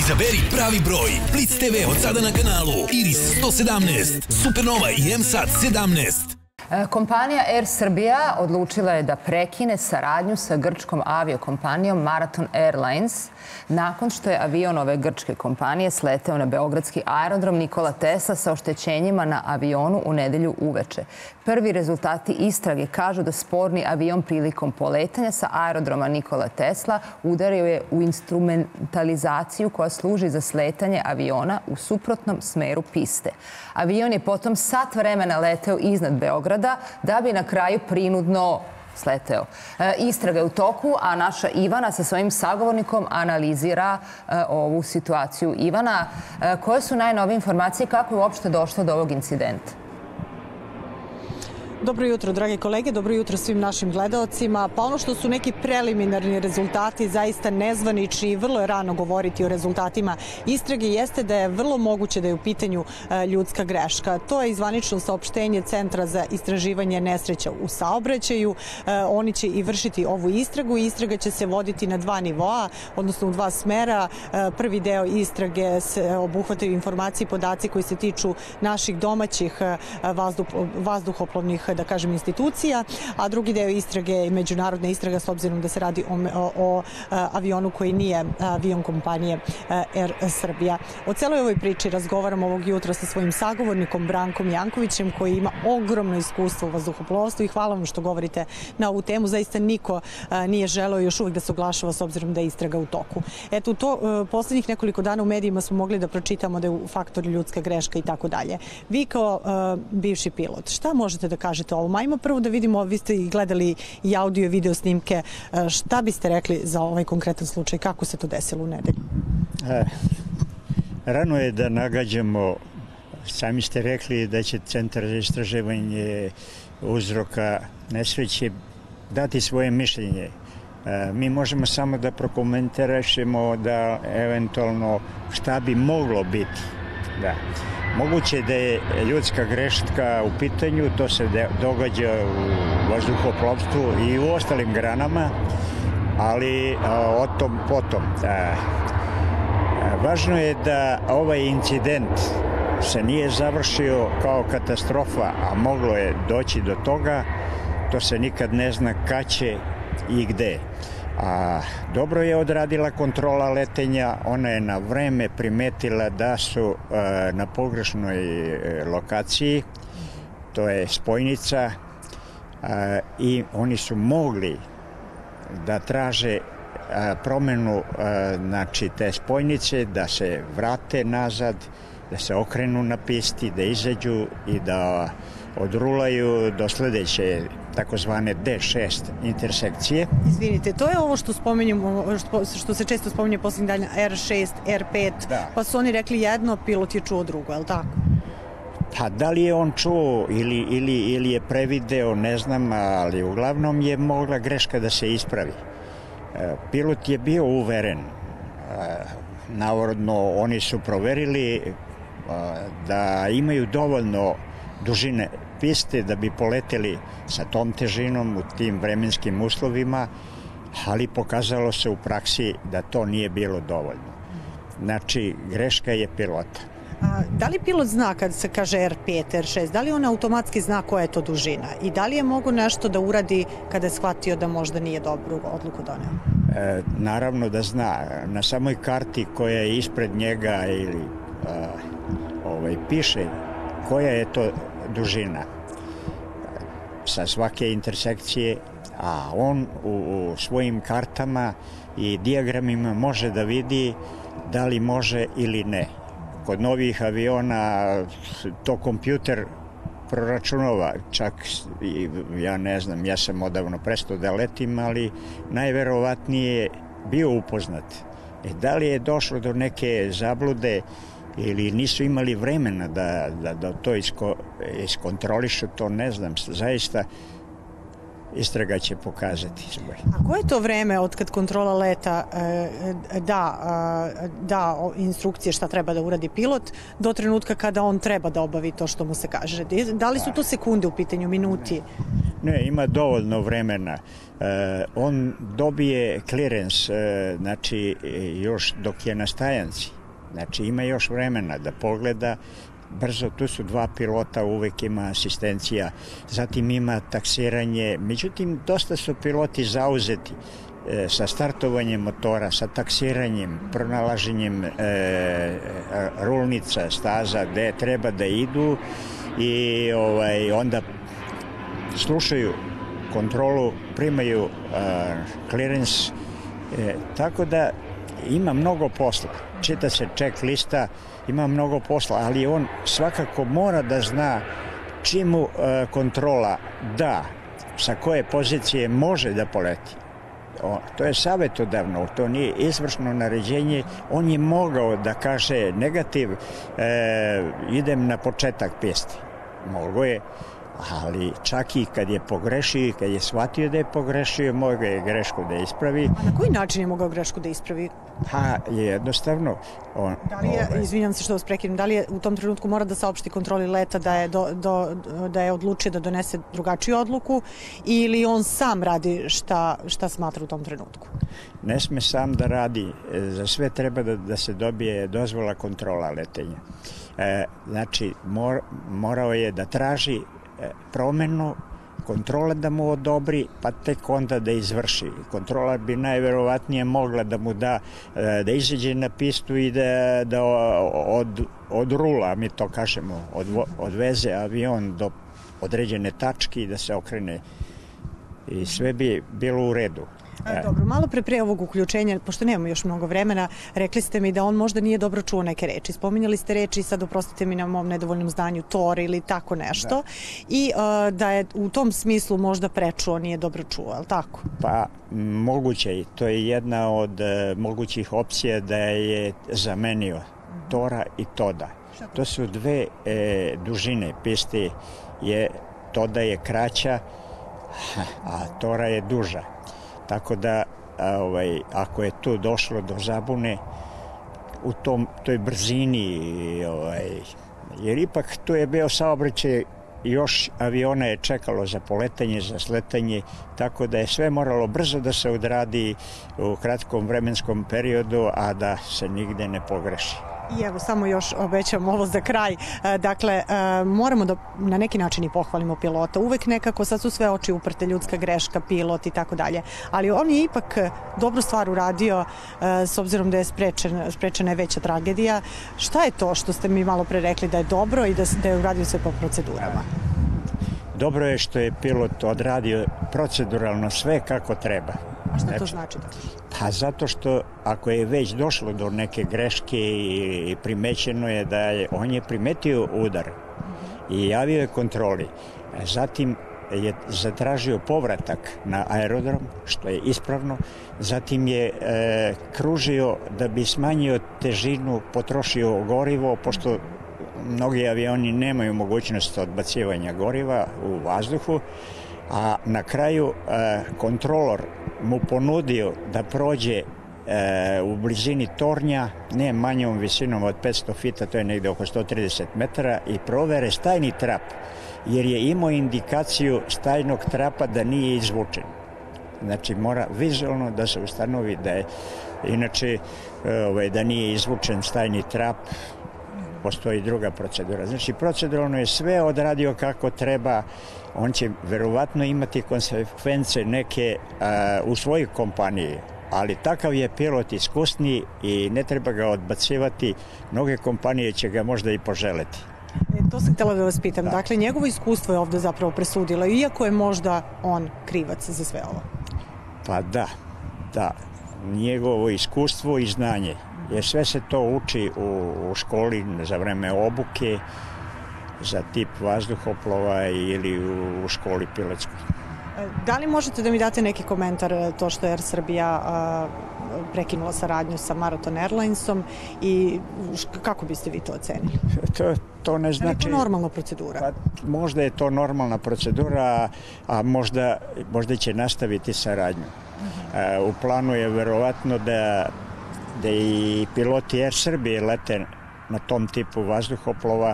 Izaberi pravi broj. Blitz TV od sada na kanalu Iris 117, Supernova i M-Sat 17. Kompanija Air Srbija odlučila je da prekine saradnju sa grčkom aviokompanijom Marathon Airlines nakon što je avion ove grčke kompanije sleteo na beogradski aerodrom Nikola Tesla sa oštećenjima na avionu u nedelju uveče. Prvi rezultati istrage kažu da sporni avion prilikom poletanja sa aerodroma Nikola Tesla udario je u instrumentalizaciju koja služi za sletanje aviona u suprotnom smeru piste. Avion je potom sat vremena leteo iznad Beograda da bi na kraju prinudno sleteo. Istraga je u toku, a naša Ivana sa svojim sagovornikom analizira ovu situaciju. Ivana, koje su najnovije informacije kako je uopšte došlo do ovog incidenta? Dobro jutro, drage kolege, dobro jutro svim našim gledaocima. Pa ono što su neki preliminarni rezultati, zaista nezvanični i vrlo je rano govoriti o rezultatima istrage, jeste da je vrlo moguće da je u pitanju ljudska greška. To je zvanično saopštenje Centra za istraživanje nesreća u saobraćaju. Oni će i vršiti ovu istragu. Istraga će se voditi na dva nivoa, odnosno u dva smera. Prvi deo istrage se obuhvataju informacije i podaci koji se tiču naših domaćih vazduhoplovnih, da kažem, institucija, a drugi deo istrage je međunarodna istraga s obzirom da se radi o avionu koji nije avion kompanije Air Srbija. O celoj ovoj priči razgovaram ovog jutra sa svojim sagovornikom Brankom Jankovićem koji ima ogromno iskustvo u vazduhoplovstvu i hvala vam što govorite na ovu temu. Zaista niko nije želeo još uvijek da se oglašava s obzirom da je istraga u toku. Eto, poslednjih nekoliko dana u medijima smo mogli da pročitamo da je u faktoru ljudska greška i tako dalje. Vi kao bivši pilot, šta možete da kažete o ovom? Ajmo prvo da vidimo, vi ste i gledali i audio i video snimke, šta biste rekli za ovaj konkretan slučaj, kako se to desilo u nedelju? Rano je da nagađamo, sami ste rekli da će Centar za istraživanje uzroka nesreće dati svoje mišljenje. Mi možemo samo da prokomentarišemo da eventualno šta bi moglo biti. Da. Moguće da je ljudska greška u pitanju, to se događa u vazduhoplovstvu i u ostalim granama, ali o tom potom. Važno je da ovaj incident se nije završio kao katastrofa, a moglo je doći do toga, to se nikad ne zna kad će i gde. A dobro je odradila kontrola letenja, ona je na vreme primetila da su na pogrešnoj lokaciji, to je spojnica, i oni su mogli da traže promenu znači, te spojnice, da se vrate nazad, da se okrenu na pisti, da izađu i da odrulaju do sledeće takozvane D6 intersekcije. Izvinite, to je ovo što spominjemo, što se često spominje posljednjih dana, R6, R5, da. Pa su oni rekli jedno, pilot je čuo drugo, je li tako? Pa da li je on čuo ili je prevideo, ne znam, ali uglavnom je mogla greška da se ispravi. Pilot je bio uveren, navodno oni su proverili da imaju dovoljno dužine piste da bi poleteli sa tom težinom u tim vremenskim uslovima, ali pokazalo se u praksi da to nije bilo dovoljno. Znači, greška je pilota. Da li pilot zna kad se kaže R5, R6, da li on automatski zna koja je to dužina i da li je mogo nešto da uradi kada je shvatio da možda nije dobru odluku doneo? Naravno da zna. Na samoj karti koja je ispred njega ili piše koja je to dužina sa svake intersekcije, a on u svojim kartama i dijagramima može da vidi da li može ili ne. Kod novih aviona to kompjuter proračunava, čak ja ne znam, ja sam odavno prestao da letim, ali najverovatnije bio upoznat. Da li je došlo do neke zablude ili nisu imali vremena da to iskontrolišu, to ne znam. Zaista istraga će pokazati. A koje je to vreme od kad kontrola leta da instrukcije šta treba da uradi pilot do trenutka kada on treba da obavi to što mu se kaže? Da li su to sekunde u pitanju, minuti? Ne, ima dovoljno vremena. On dobije clearance, znači još dok je na stajanci. Znači ima još vremena da pogleda brzo, tu su 2 pilota, uvek ima asistencija, zatim ima taksiranje, međutim dosta su piloti zauzeti sa startovanjem motora, sa taksiranjem, pronalaženjem rulnica, staza gde treba da idu i onda slušaju kontrolu, primaju clearance, tako da ima mnogo posla. Čita se check lista, ima mnogo posla, ali on svakako mora da zna čim mu kontrola da, sa koje pozicije može da poleti. To je savjetodavno, to nije izvršno naređenje. On je mogao da kaže negativ, idem na početak piste. Mogao je, ali čak i kad je pogrešio i kad je shvatio da je pogrešio, mogao je grešku da ispravi. A na koji način je mogao grešku da ispravi? Pa jednostavno. Da li je, izvinjam se što vas prekinem, da li je u tom trenutku mora da saopšti kontroli leta da je odlučio da donese drugačiju odluku ili on sam radi šta smatra u tom trenutku? Ne sme sam da radi, za sve treba da se dobije dozvola kontrola letenja. Znači, morao je da traži promenu, kontrola da mu odobri, pa tek onda da izvrši. Kontrola bi najverovatnije mogla da mu da izađe na pistu i da odrula, mi to kažemo, odveze avion do određene tačke i da se okrene. I sve bi bilo u redu. Dobro, malo pre ovog uključenja, pošto nemamo još mnogo vremena, rekli ste mi da on možda nije dobro čuo neke reči. Spominjali ste reči, sad oprostite mi na mom nedovoljnom znanju, tor ili tako nešto. I da je u tom smislu možda prečuo, nije dobro čuo, je li tako? Pa moguće, to je jedna od mogućih opcija da je zamenio tora i toda. To su 2 dužine piste, toda je kraća, a tora je duža. Tako da, ako je tu došlo do zabune u toj brzini, jer ipak tu je bio saobraćaj, još aviona je čekalo za poletanje, za sletanje, tako da je sve moralo brzo da se odradi u kratkom vremenskom periodu, a da se nigde ne pogreši. I evo, samo još obećam ovo za kraj. Dakle, moramo da na neki način i pohvalimo pilota. Uvek nekako, sad su sve oči uprte, ljudska greška, pilot i tako dalje. Ali on je ipak dobru stvar uradio, s obzirom da je sprečena je veća tragedija. Šta je to što ste mi malo pre rekli da je dobro i da je uradio sve po procedurama? Dobro je što je pilot odradio proceduralno sve kako treba. A šta to znači? Pa zato što ako je već došlo do neke greške i primećeno je on je primetio udar i javio je kontroli. Zatim je zatražio povratak na aerodrom, što je ispravno. Zatim je kružio da bi smanjio težinu, potrošio gorivo, pošto mnogi avioni nemaju mogućnost odbacivanja goriva u vazduhu, a na kraju kontrolor mu ponudio da prođe u blizini tornja, ne manjom visinom od 500 fita, to je negde oko 130 metara, i provere stajni trap, jer je imao indikaciju stajnog trapa da nije izvučen. Znači, mora vizualno da se ustanovi da je, inače, da nije izvučen stajni trap, postoji druga procedura. Znači, proceduralno je sve odradio kako treba. On će verovatno imati konsekvence neke u svojoj kompaniji, ali takav je pilot iskusni i ne treba ga odbacivati. Mnoge kompanije će ga možda i poželeti. To sam htjela da vas pitam. Da. Dakle, njegovo iskustvo je ovde zapravo presudilo, iako je možda on krivac za sve ovo. Pa da. Njegovo iskustvo i znanje. Jer sve se to uči u školi za vreme obuke, za tip vazduhoplova ili u školi pilotskoj. Da li možete da mi date neki komentar to što je Air Srbija prekinula saradnju sa Marathon Airlinesom i kako biste vi to ocenili? To ne znači... Je to normalna procedura? Pa, možda je to normalna procedura, a možda će nastaviti saradnju. U planu je verovatno da i piloti Air Srbije lete na tom tipu vazduhoplova,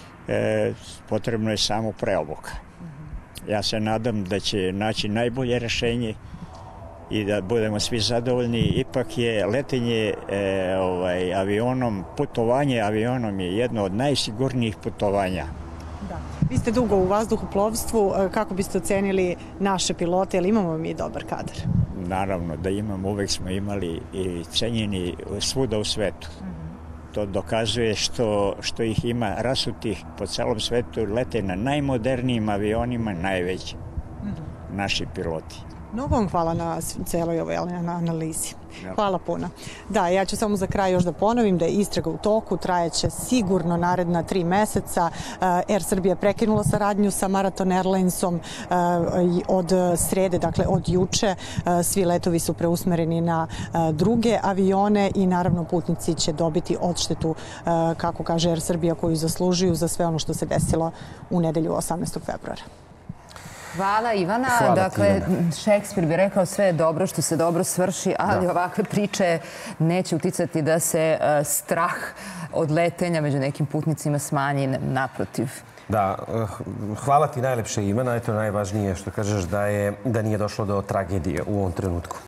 potrebno je samo preobuka. Ja se nadam da će naći najbolje rešenje i da budemo svi zadovoljni. Ipak je letenje avionom, putovanje avionom je jedno od najsigurnijih putovanja. Da. Vi ste dugo u vazduhoplovstvu, kako biste ocenili naše pilote, ili imamo mi dobar kadar? Naravno da imamo, uvek smo imali i cenjeni svuda u svetu. To dokazuje što ih ima rasutih po celom svetu, lete na najmodernijim avionima, najveći naši piloti. Mnogo vam hvala na celoj ovoj analizi. Hvala puno. Da, ja ću samo za kraj još da ponovim da je istraga u toku, trajaće sigurno naredna 3 meseca. Air Srbija prekinula saradnju sa Marathon Airlinesom od srede, dakle od juče. Svi letovi su preusmereni na druge avione i naravno putnici će dobiti odštetu, kako kaže Air Srbija, koju zaslužuju za sve ono što se desilo u nedelju 18. februara. Hvala Ivana. Dakle, Šekspir bi rekao sve je dobro što se dobro svrši, ali ovakve priče neće uticati da se strah od letenja među nekim putnicima smanji, naprotiv. Da, hvala ti najlepše Ivana. Eto najvažnije što kažeš da nije došlo do tragedije u ovom trenutku.